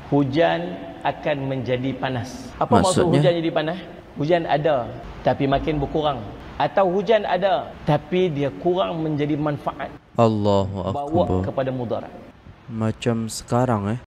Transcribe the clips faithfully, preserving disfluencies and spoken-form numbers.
hujan akan menjadi panas. Apa Maksudnya? maksud hujan jadi panas? Hujan ada tapi makin berkurang, atau hujan ada tapi dia kurang menjadi manfaat, Allahu bawa Akbar. kepada mudarat. Macam sekarang eh.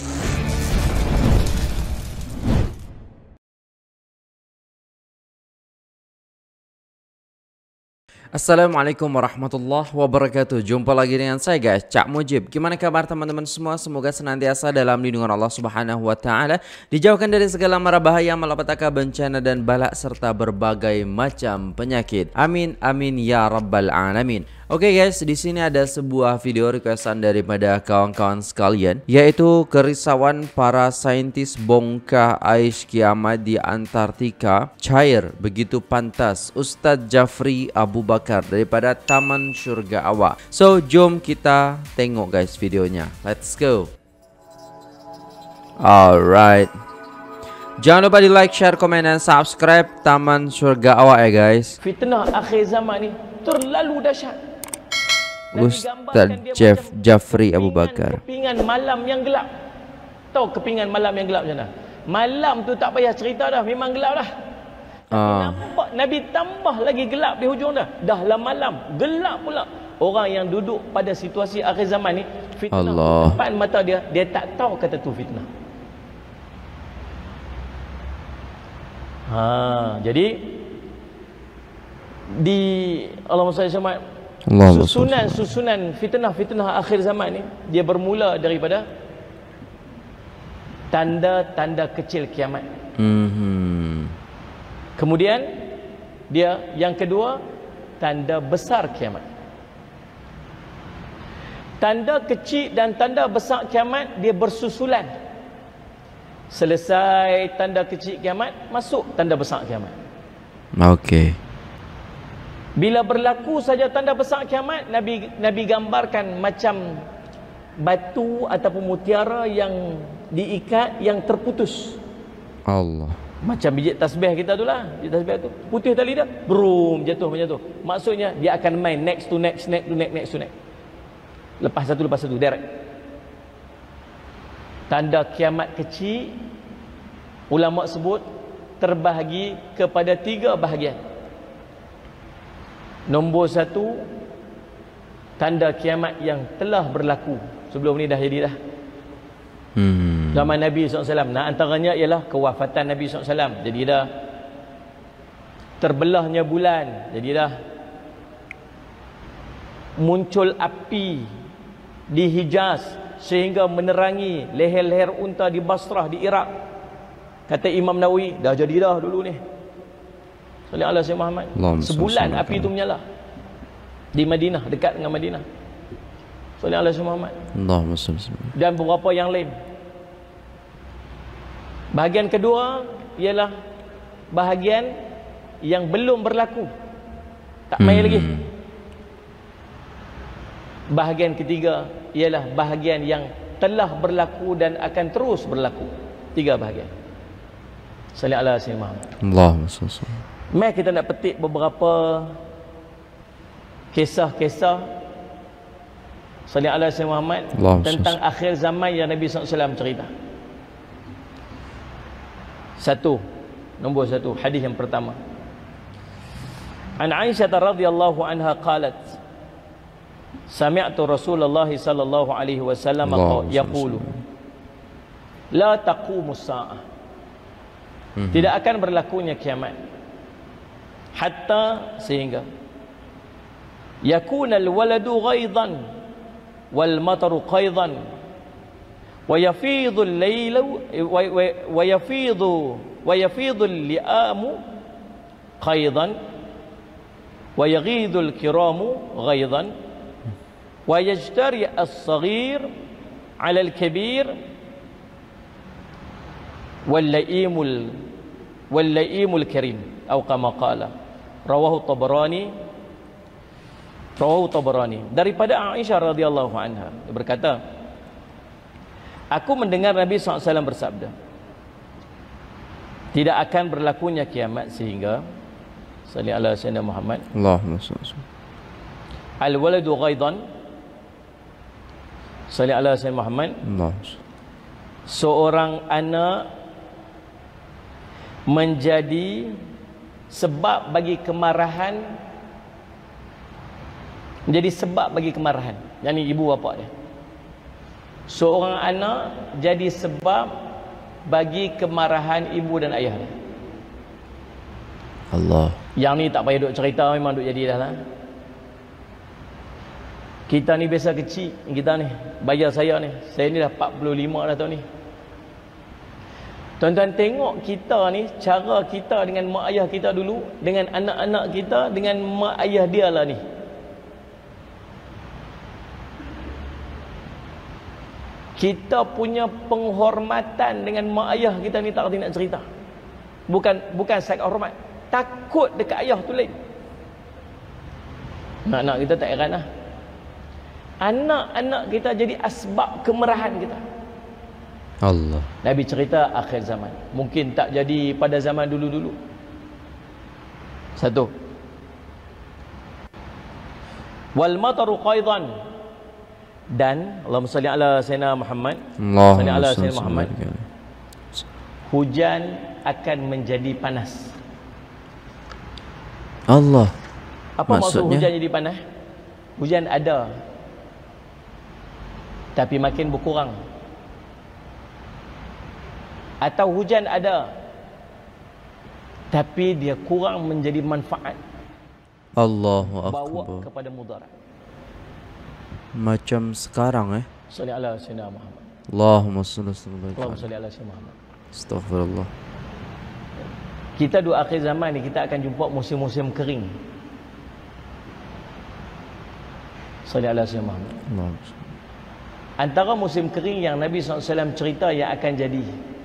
Assalamualaikum warahmatullahi wabarakatuh. Jumpa lagi dengan saya guys, Cak Mujib. Gimana kabar teman-teman semua? Semoga senantiasa dalam lindungan Allah Subhanahu wa taala, dijauhkan dari segala mara bahaya, malapetaka, bencana dan bala serta berbagai macam penyakit. Amin amin ya rabbal alamin. Oke okay guys, di sini ada sebuah video requestan daripada kawan-kawan sekalian, yaitu kerisauan para saintis bongkar ais kiamat di Antartika cair begitu pantas. Ustadz Jafri Abu Bakar daripada Taman Syurga Awak. So jom kita tengok guys videonya. Let's go. Alright. Jangan lupa di like, share, komen, dan subscribe Taman Syurga Awak ya guys. Fitnah akhir zaman ni terlalu dahsyat. Ustaz Jeff Jafri Abu Bakar. Kepingan malam yang gelap. Tahu kepingan malam yang gelap macam mana? Malam tu tak payah cerita dah, memang gelap dah. Ah. Nampak Nabi tambah lagi gelap di hujung dah. Dah lah malam, gelap pula. Orang yang duduk pada situasi akhir zaman ni, fitnah Allah. depan mata dia, dia tak tahu kata tu fitnah. Ha, jadi di Allahumma salli alaihi susunan-susunan fitnah-fitnah akhir zaman ni, dia bermula daripada tanda-tanda kecil kiamat. Mm-hmm. Kemudian dia yang kedua, tanda besar kiamat. Tanda kecil dan tanda besar kiamat dia bersusulan. Selesai tanda kecil kiamat, masuk tanda besar kiamat. Okey. Bila berlaku saja tanda besar kiamat, Nabi Nabi gambarkan macam batu ataupun mutiara yang diikat yang terputus. Allah. Macam biji tasbih kita tu lah. Biji tasbih tu putih tali dah, brum, jatuh macam tu. Maksudnya dia akan main next to next, next to next, next to next. Lepas satu lepas satu direct. Tanda kiamat kecil, ulama sebut terbahagi kepada tiga bahagian. Nombor satu, tanda kiamat yang telah berlaku. Sebelum ni dah jadi dah. Hmm. Zaman Nabi sallallahu alaihi wasallam. Nah, antaranya ialah kewafatan Nabi sallallahu alaihi wasallam. Jadi dah terbelahnya bulan. Jadi dah muncul api di Hijaz sehingga menerangi leher-leher unta di Basrah di Iraq. Kata Imam Nawawi, dah jadi dah dulu ni. Sallallahu alaihi Muhammad. Sebulan api itu menyala di Madinah, dekat dengan Madinah. Sallallahu alaihi Muhammad. Allahumma salli. Dan beberapa yang lain. Bahagian kedua ialah bahagian yang belum berlaku, tak main hmm. lagi. Bahagian ketiga ialah bahagian yang telah berlaku dan akan terus berlaku. Tiga bahagian. Sallallahu alaihi Muhammad. Allahumma salli. Mari kita nak petik beberapa kisah-kisah Sallallahu alaihi Muhammad tentang akhir zaman yang Nabi sallallahu alaihi wasallam cerita. Satu, nombor satu, hadis yang pertama. An Aisyah radhiyallahu anha qalat, sami'tu Rasulullah sallallahu alaihi wasallam yaqulu, la taqumus saa'ah. Tidak akan berlakunya kiamat hatta sehingga yakuna al-waladu ghaidan wal mataru qaidan wa yafidhu al-laylu wa yafidhu wa yafidhu al-li'amu qaidan wa yaghidhu al-kiramu ghaidan wa yajtari as-saghir 'ala al-kabir wal-la'imul wal-la'imul karim atau kama qala rawahu Tabarani rawahu Tabarani daripada Aisyah radhiyallahu anha berkata, aku mendengar Nabi sallallahu alaihi wasallam bersabda, tidak akan berlakunya kiamat sehingga sallallahu alaihi wasallam Muhammad Allahumma salli al waladu ghaidan sallallahu alaihi wasallam Muhammad seorang anak menjadi sebab bagi kemarahan, menjadi sebab bagi kemarahan, yakni ibu bapa dia. Seorang anak jadi sebab bagi kemarahan ibu dan ayah dia. Allah. Yang ni tak payah duk cerita, memang duk jadi dah lah. Kita ni biasa kecil, kita ni, bayar saya ni, saya ni dah empat puluh lima dah tahun ni. Tuan-tuan tengok kita ni, cara kita dengan mak ayah kita dulu, dengan anak-anak kita, dengan mak ayah dia lah ni. Kita punya penghormatan dengan mak ayah kita ni tak kerti nak cerita. Bukan bukan saya hormat, takut dekat ayah tu lain. Anak-anak kita tak heran lah. Anak-anak kita jadi asbab kemarahan kita. Allah. Nabi cerita akhir zaman. Mungkin tak jadi pada zaman dulu-dulu. Satu. Wal mataru qaidan. Dan Allahumma salli ala sayyidina Muhammad. Allahumma salli ala salli sayyidina Muhammad. Hujan akan menjadi panas. Allah. Apa Maksudnya? maksud hujan jadi panas? Hujan ada, tapi makin berkurang. Atau hujan ada, tapi dia kurang menjadi manfaat, Allahu bawa Akbar. kepada mudarat. Macam sekarang eh. Salli ala sayyidina Muhammad. Allahumma salli sallallahu Allahumma salli ala sayyidina Muhammad. Astaghfirullah. Kita dua akhir zaman ni kita akan jumpa musim-musim kering. Salli ala sayyidina Muhammad. Allahumma salli. Antara musim kering yang Nabi sallallahu alaihi wasallam cerita yang akan jadi,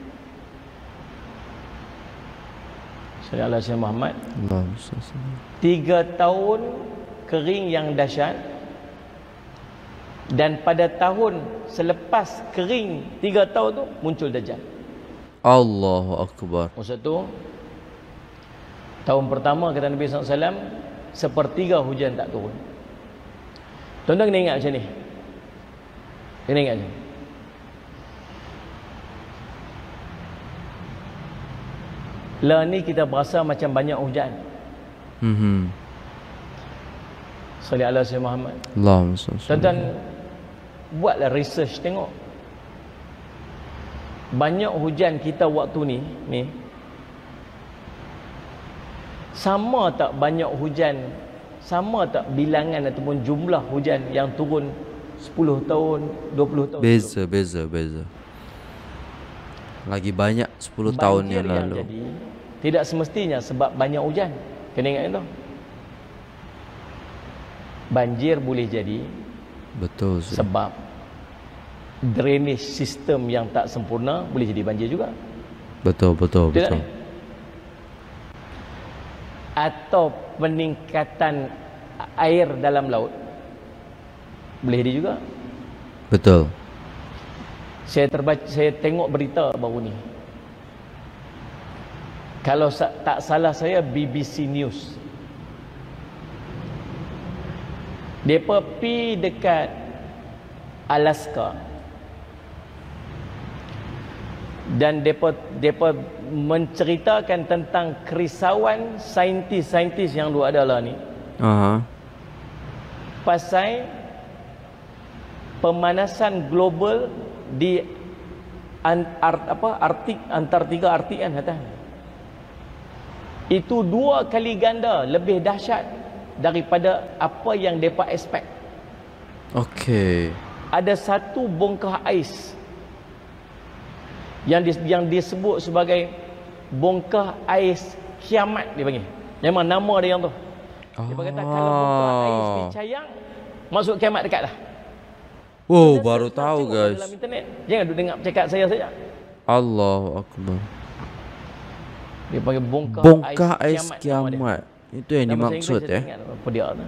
salli ala sayyidina Muhammad, Allahumma salli. Tiga tahun kering yang dahsyat. Dan pada tahun selepas kering tiga tahun tu muncul Dajjal. Allahu Akbar. Masa tu tahun pertama kata Nabi sallallahu alaihi wasallam, sepertiga hujan tak turun. Tuan-tuan kena ingat macam ni. Kena ingat macam ni. Lah ni kita berasa macam banyak hujan. Mhm. Salli ala sayyidina Muhammad. Allahumma salli. Tuan-tuan buatlah research tengok. Banyak hujan kita waktu ni, ni sama tak banyak hujan, sama tak bilangan ataupun jumlah hujan yang turun sepuluh tahun, dua puluh tahun? Beza, beza, beza. Lagi banyak sepuluh tahun yang lalu. Jadi tidak semestinya sebab banyak hujan. Kena ingat itu. Banjir boleh jadi Betul. Sir. sebab drainage sistem yang tak sempurna, boleh jadi banjir juga. Betul, betul, Tidak betul. ni? Atau peningkatan air dalam laut, boleh jadi juga. Betul. Saya terbaca, saya tengok berita baru ni. Kalau tak salah saya B B C News. Depa pi dekat Alaska. Dan depa depa menceritakan tentang kerisauan saintis-saintis yang dua ada lah ni. Aha. Pasal pemanasan global di an, art, apa Arktik, Antartika, Arktik kan atas. Itu dua kali ganda lebih dahsyat daripada apa yang depa expect. Okey. Ada satu bongkah ais yang dis, yang disebut sebagai bongkah ais kiamat, dia panggil. Memang nama dia yang tu. Dia kata kalau bongkah ais dicayang, masuk kiamat dekat dah. Oh, Sudah baru search tahu tengok guys. dalam internet. Jangan duduk dengar cakap saya saja. Allahu Akbar. Dia panggil bongkah, Bongkah ais ais kiamat. kiamat. Itu yang Nama dimaksud saya eh. ingat apa dia tu.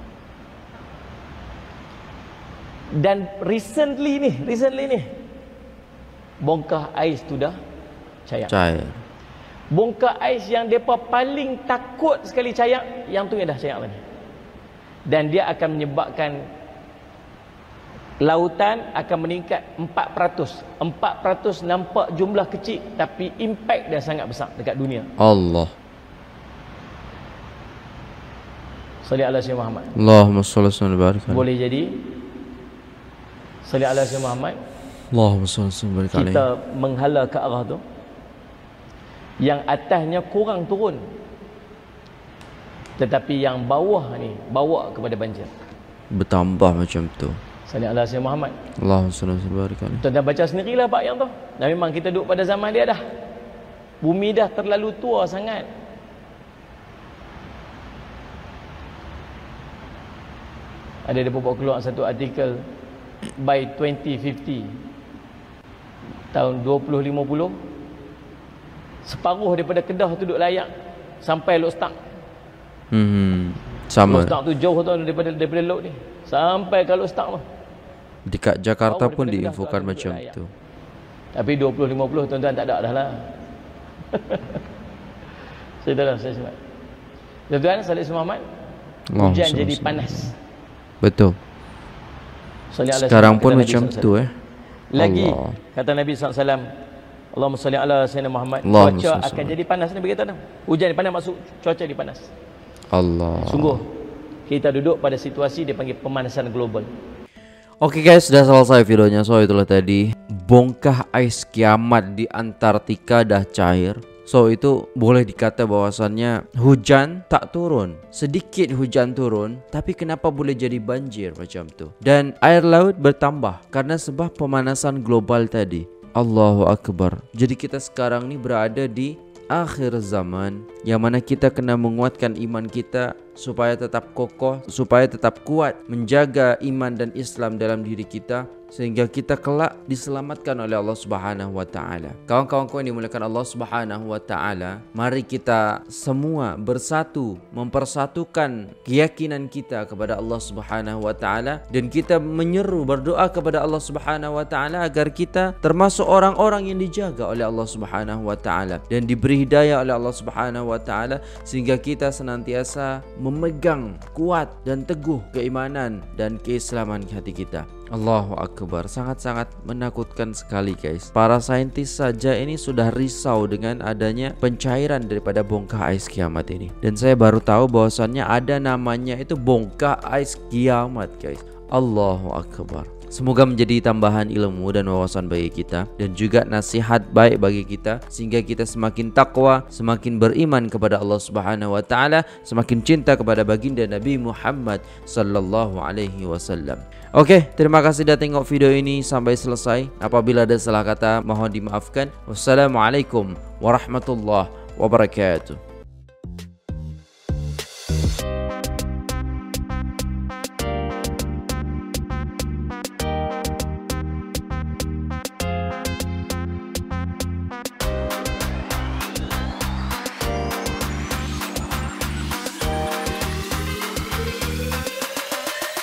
Dan recently ni, recently ni bongkah ais tu dah cair. Cair. Bongkah ais yang depa paling takut sekali cair, yang tu yang dah cair tadi. Dan dia akan menyebabkan lautan akan meningkat empat peratus. empat peratus nampak jumlah kecil, tapi impact dia sangat besar dekat dunia. Allah. Salli ala Sayyidina Muhammad. Allahumma shalli wa barik alaihi. Boleh jadi salli ala Sayyidina Muhammad. Allahumma shalli wa barik alaihi. Kita menghala ke arah tu, yang atasnya kurang turun, tetapi yang bawah ni bawa kepada banjir. Bertambah macam tu. Salli ala Sayyidina Muhammad. Allahumma shalli wa barik alaihi. Tuan dah baca sendirilah bab yang tu. Dan memang kita duduk pada zaman dia dah. Bumi dah terlalu tua sangat. Ada dia bawa keluar satu artikel by twenty fifty, tahun dua puluh lima puluh, separuh daripada Kedah tu duduk layak sampai Lok Stang. Hmm, sama. Lok Stang tu jauh tu daripada daripada Lok ni. Sampai ke Lok Stang tu. Dekat Jakarta pun diinfokan macam tu. Tapi dua puluh lima puluh tuan-tuan tak ada dah lah. Saya dah lah, saya sebab. Tuan-tuan, Salih Muhammad, hujan jadi panas. Betul. Sekarang pun macam tu eh. Lagi kata Nabi sallallahu alaihi wasallam, Allahumma salli ala Sayyidina Muhammad, cuaca akan jadi panas. Nabi kata dah, hujan panas maksud cuaca jadi panas. Allah. Sungguh kita duduk pada situasi dia panggil pemanasan global. Oke guys, sudah selesai videonya. So itulah tadi bongkah ais kiamat di Antartika dah cair. So itu boleh dikata bahwasannya hujan tak turun. Sedikit hujan turun, tapi kenapa boleh jadi banjir macam tu? Dan air laut bertambah karena sebab pemanasan global tadi. Allahu Akbar. Jadi kita sekarang ni berada di akhir zaman, yang mana kita kena menguatkan iman kita supaya tetap kokoh, supaya tetap kuat menjaga iman dan Islam dalam diri kita, sehingga kita kelak diselamatkan oleh Allah Subhanahu wa taala. Kawan-kawanku yang dimuliakan Allah Subhanahu wa taala, mari kita semua bersatu mempersatukan keyakinan kita kepada Allah Subhanahu wa taala, dan kita menyeru berdoa kepada Allah Subhanahu wa taala agar kita termasuk orang-orang yang dijaga oleh Allah Subhanahu wa taala dan diberi hidayah oleh Allah Subhanahu wa taala, sehingga kita senantiasa memegang kuat dan teguh keimanan dan keislaman hati kita. Allahu Akbar. Sangat-sangat menakutkan sekali guys. Para saintis saja ini sudah risau dengan adanya pencairan daripada bongkah ais kiamat ini. Dan saya baru tahu bahwasannya ada namanya itu bongkah ais kiamat guys. Allahu Akbar. Semoga menjadi tambahan ilmu dan wawasan bagi kita, dan juga nasihat baik bagi kita, sehingga kita semakin takwa, semakin beriman kepada Allah Subhanahu wa taala, semakin cinta kepada baginda Nabi Muhammad sallallahu alaihi wasallam. Oke, terima kasih sudah tengok video ini sampai selesai. Apabila ada salah kata mohon dimaafkan. Wassalamualaikum warahmatullahi wabarakatuh.